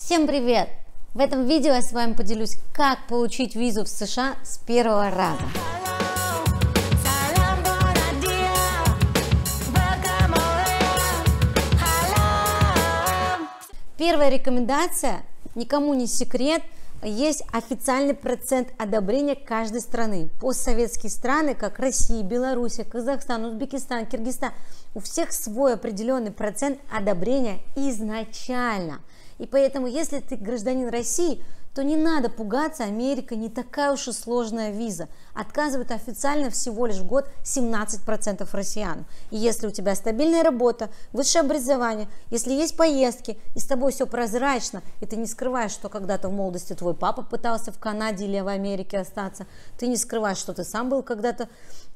Всем привет! В этом видео я с вами поделюсь, как получить визу в США с первого раза. Первая рекомендация, никому не секрет, есть официальный процент одобрения каждой страны. Постсоветские страны, как Россия, Беларусь, Казахстан, Узбекистан, Киргизстан, у всех свой определенный процент одобрения изначально. И поэтому, если ты гражданин России, то не надо пугаться, Америка не такая уж и сложная виза. Отказывают официально всего лишь в год 17% россиян. И если у тебя стабильная работа, высшее образование, если есть поездки, и с тобой все прозрачно, и ты не скрываешь, что когда-то в молодости твой папа пытался в Канаде или в Америке остаться, ты не скрываешь, что ты сам был когда-то...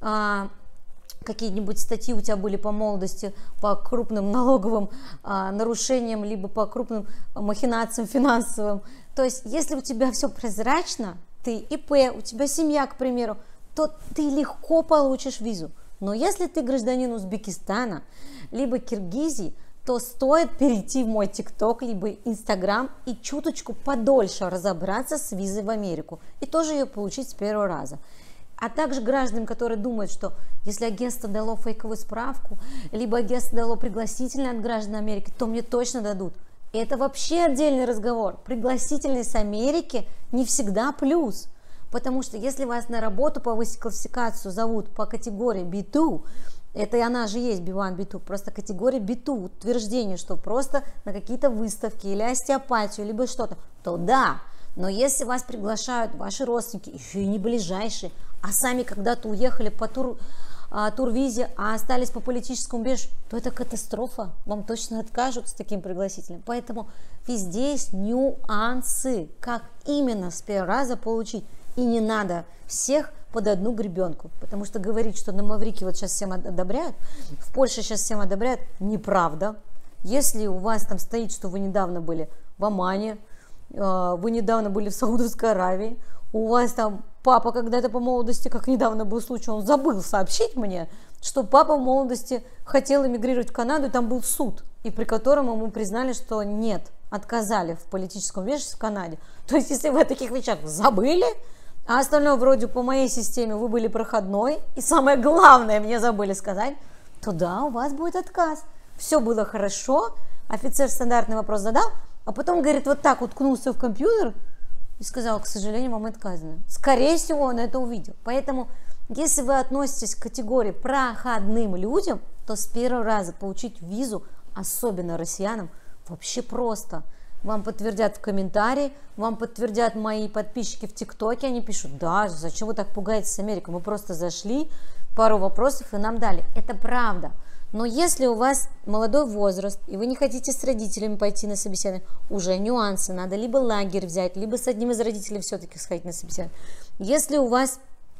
какие-нибудь статьи у тебя были по молодости, по крупным налоговым нарушениям, либо по крупным махинациям финансовым. То есть, если у тебя все прозрачно, ты ИП, у тебя семья, к примеру, то ты легко получишь визу. Но если ты гражданин Узбекистана, либо Киргизии, то стоит перейти в мой ТикТок, либо Инстаграм и чуточку подольше разобраться с визой в Америку. И тоже ее получить с первого раза. А также гражданам, которые думают, что если агентство дало фейковую справку, либо агентство дало пригласительное от граждан Америки, то мне точно дадут. И это вообще отдельный разговор. Пригласительный с Америки не всегда плюс. Потому что если вас на работу повысить классификацию зовут по категории B2, это и она же есть B1, B2, просто категория B2, утверждение, что просто на какие-то выставки или остеопатию, либо что-то, то да. Но если вас приглашают ваши родственники, еще и не ближайшие, а сами когда-то уехали по турвизе, а остались по политическому убежищу, то это катастрофа. Вам точно откажут с таким пригласителем. Поэтому везде есть нюансы, как именно с первого раза получить. И не надо всех под одну гребенку. Потому что говорить, что на Маврике вот сейчас всем одобряют, в Польше сейчас всем одобряют, неправда. Если у вас там стоит, что вы недавно были в Омане, вы недавно были в Саудовской Аравии, у вас там папа когда-то по молодости, как недавно был случай, он забыл сообщить мне, что папа в молодости хотел эмигрировать в Канаду, и там был суд, и при котором ему признали, что нет, отказали в политическом убежище в Канаде. То есть, если вы о таких вещах забыли, а остальное вроде по моей системе вы были проходной, и самое главное мне забыли сказать, то да, у вас будет отказ. Все было хорошо, офицер стандартный вопрос задал, а потом, говорит, вот так уткнулся в компьютер и сказал, к сожалению, вам отказано. Скорее всего, он это увидел. Поэтому, если вы относитесь к категории проходным людям, то с первого раза получить визу, особенно россиянам, вообще просто. Вам подтвердят в комментарии, вам подтвердят мои подписчики в ТикТоке, они пишут, да, зачем вы так пугаетесь с Америкой, мы просто зашли, пару вопросов и нам дали. Это правда. Но если у вас молодой возраст, и вы не хотите с родителями пойти на собеседование, уже нюансы, надо либо лагерь взять, либо с одним из родителей все-таки сходить на собеседование. Если у вас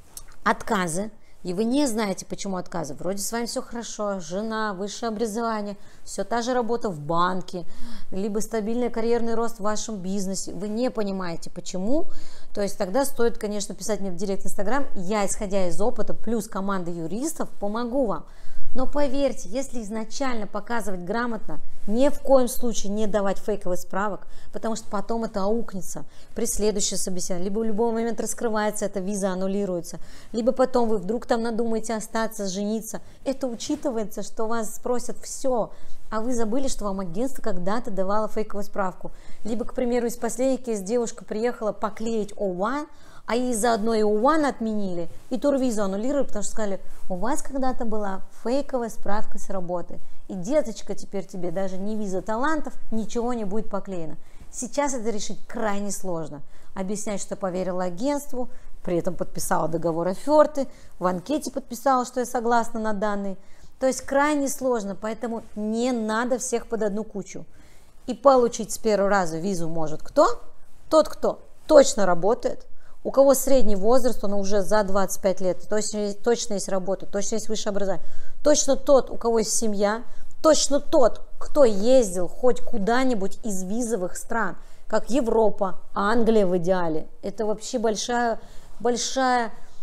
отказы, и вы не знаете, почему отказы, вроде с вами все хорошо, жена, высшее образование, все та же работа в банке, либо стабильный карьерный рост в вашем бизнесе, вы не понимаете, почему, то есть тогда стоит, конечно, писать мне в директ Инстаграм, я, исходя из опыта, плюс команда юристов, помогу вам. Но поверьте, если изначально показывать грамотно, ни в коем случае не давать фейковых справок, потому что потом это аукнется при следующем собеседовании, либо в любой момент раскрывается эта виза, аннулируется, либо потом вы вдруг там надумаете остаться, жениться. Это учитывается, что вас спросят все, а вы забыли, что вам агентство когда-то давало фейковую справку. Либо, к примеру, из последних кейсов девушка приехала поклеить O1, а ей заодно и O1 отменили, и турвизу аннулировали, потому что сказали, у вас когда-то была фейковая справка с работы, и, деточка, теперь тебе даже не виза талантов, ничего не будет поклеено. Сейчас это решить крайне сложно. Объяснять, что поверила агентству, при этом подписала договор оферты, в анкете подписала, что я согласна на данные. То есть крайне сложно, поэтому не надо всех под одну кучу. И получить с первого раза визу может кто? Тот, кто точно работает, у кого средний возраст, он уже за 25 лет, точно есть работа, точно есть высшее образование, точно тот, у кого есть семья, точно тот, кто ездил хоть куда-нибудь из визовых стран, как Европа, Англия в идеале. Это вообще большая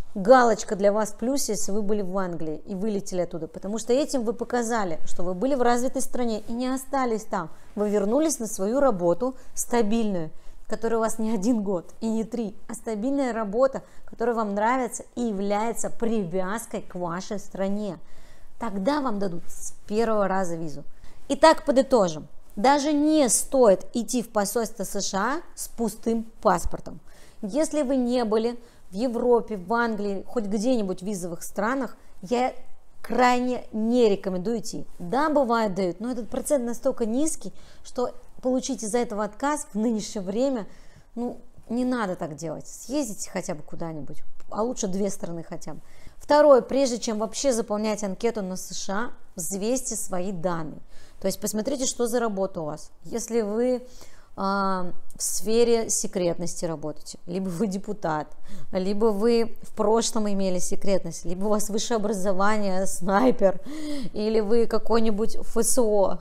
галочка для вас в плюсе, если вы были в Англии и вылетели оттуда, потому что этим вы показали, что вы были в развитой стране и не остались там. Вы вернулись на свою работу стабильную, которая у вас не 1 год и не 3, а стабильная работа, которая вам нравится и является привязкой к вашей стране. Тогда вам дадут с первого раза визу. Итак, подытожим. Даже не стоит идти в посольство США с пустым паспортом. Если вы не были в Европе, в Англии, хоть где-нибудь в визовых странах, я крайне не рекомендую идти. Да, бывает дают, но этот процент настолько низкий, что получить из-за этого отказ в нынешнее время, не надо так делать. Съездите хотя бы куда-нибудь, а лучше 2 страны хотя бы. Второе, прежде чем вообще заполнять анкету на США, взвесьте свои данные. То есть посмотрите, что за работа у вас. Если вы в сфере секретности работаете, либо вы депутат, либо вы в прошлом имели секретность, либо у вас высшее образование, снайпер, или вы какой-нибудь ФСО,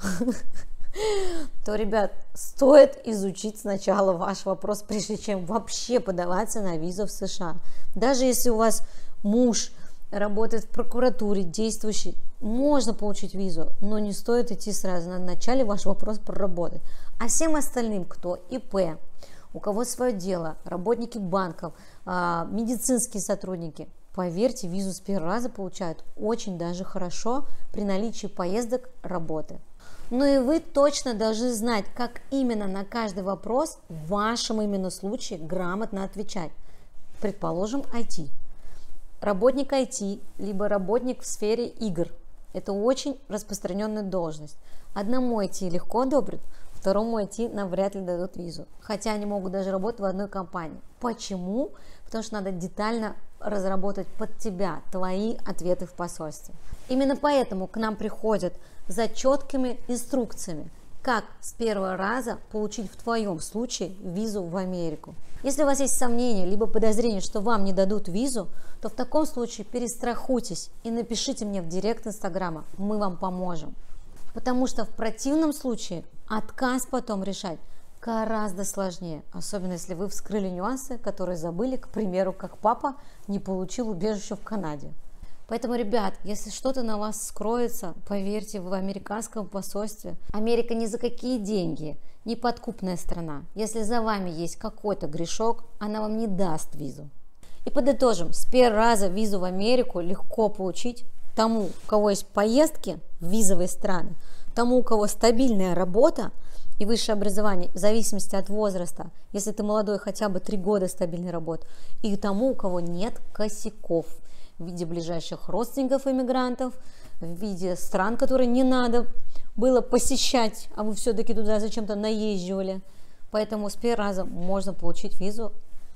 то, ребят, стоит изучить сначала ваш вопрос, прежде чем вообще подаваться на визу в США. Даже если у вас муж работает в прокуратуре, действующий, можно получить визу, но не стоит идти сразу. Надо вначале ваш вопрос проработать. А всем остальным, кто ИП, у кого свое дело, работники банков, медицинские сотрудники, поверьте, визу с первого раза получают очень даже хорошо при наличии поездок, работы. Ну и вы точно должны знать, как именно на каждый вопрос в вашем именно случае грамотно отвечать. Предположим, IT. Работник IT, либо работник в сфере игр. Это очень распространенная должность. Одному IT легко одобрят, второму IT навряд ли дадут визу. Хотя они могут даже работать в одной компании. Почему? Потому что надо детально разработать под тебя твои ответы в посольстве. Именно поэтому к нам приходят за четкими инструкциями, как с первого раза получить в твоем случае визу в Америку. Если у вас есть сомнения, либо подозрение, что вам не дадут визу, то в таком случае перестрахуйтесь и напишите мне в директ Инстаграма, мы вам поможем. Потому что в противном случае отказ потом решать гораздо сложнее, особенно если вы вскрыли нюансы, которые забыли, к примеру, как папа не получил убежище в Канаде. Поэтому, ребят, если что-то на вас скроется, поверьте, в американском посольстве. Америка ни за какие деньги, не подкупная страна. Если за вами есть какой-то грешок, она вам не даст визу. И подытожим, с первого раза визу в Америку легко получить тому, у кого есть поездки в визовые страны, тому, у кого стабильная работа и высшее образование, в зависимости от возраста, если ты молодой, хотя бы 3 года стабильной работы, и тому, у кого нет косяков в виде ближайших родственников иммигрантов, в виде стран, которые не надо было посещать, а вы все-таки туда зачем-то наезживали. Поэтому с первого раза можно получить визу,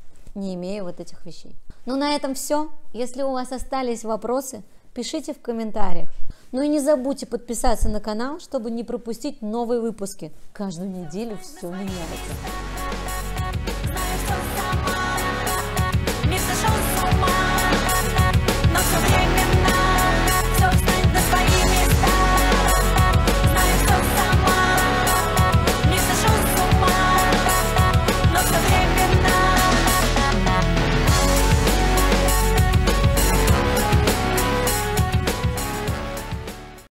не имея вот этих вещей. Ну, на этом все. Если у вас остались вопросы, пишите в комментариях. Ну и не забудьте подписаться на канал, чтобы не пропустить новые выпуски. Каждую неделю все меняется.